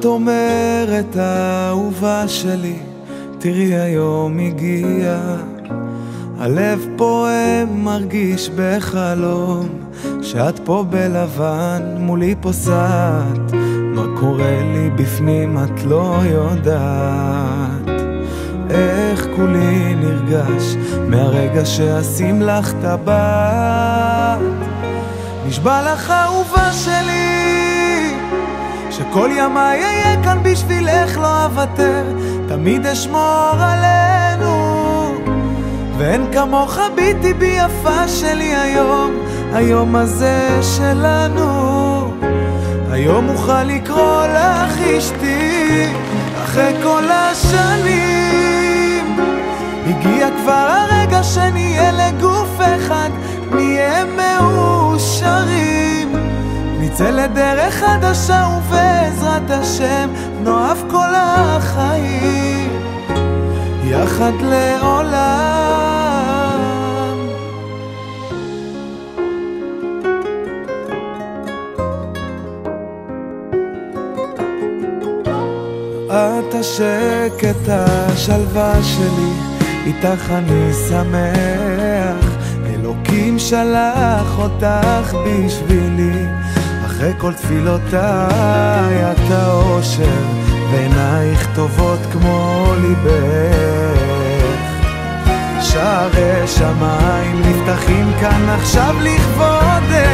את אומרת האהובה שלי, תראי היום הגיע, הלב פועם מרגיש בחלום, שאת פה בלבן מולי פוסעת, מה קורה לי בפנים את לא יודעת, איך כולי נרגש מהרגע שאשים לך טבעת. נשבע לך אהובה שלי שכל ימיי אהיה כאן בשבילך, לא אוותר, תמיד אשמור עלינו, ואין כמוך ביתי בי יפה שלי היום, היום הזה שלנו. היום אוכל לקרוא לך אשתי אחרי כל השנים, הגיע כבר הרגע שנהיה לגוף אחד, נהיה מאושרים, נצא לדרך חדשה ובעזרת השם נאהב כל החיים יחד לעולם. את השקט השלווה שלי, איתך אני שמח, אלוקים שלח אותך בשבילי, אחרי כל תפילותיי את האושר, ועינייך טובות כמו ליבך, שערי שמיים נפתחים כאן עכשיו לכבודך.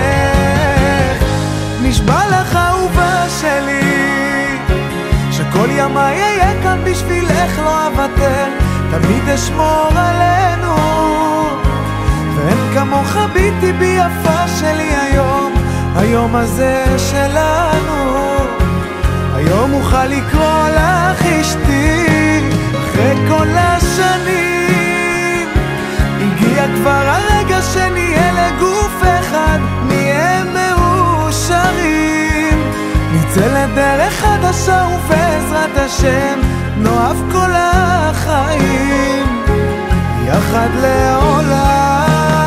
נשבע לך אהובה שלי שכל ימיי אהיה כאן בשבילך, לא אוותר, תמיד אשמור עלינו, ואין כמוך ביתי בי יפה שלי היום, היום הזה שלנו. היום אוכל לקרוא לך אשתי אחרי כל השנים, הגיע כבר הרגע שנהיה לגוף אחד, נהיה מאושרים, נצא לדרך חדשה ובעזרת השם נאהב כל החיים יחד לעולם.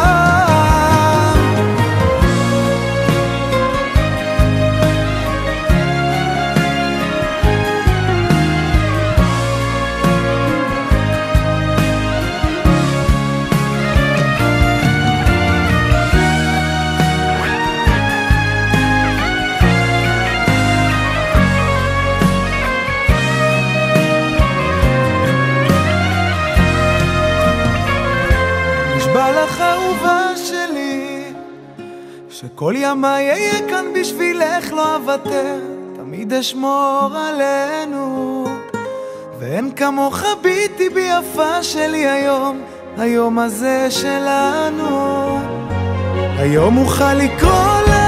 לך אהובה שלי שכל ימיי אהיה כאן בשבילך, לא אוותר, תמיד אשמור עלינו, ואין כמוך ביתי בי יפה שלי היום, היום הזה שלנו. היום אוכל לקרוא לך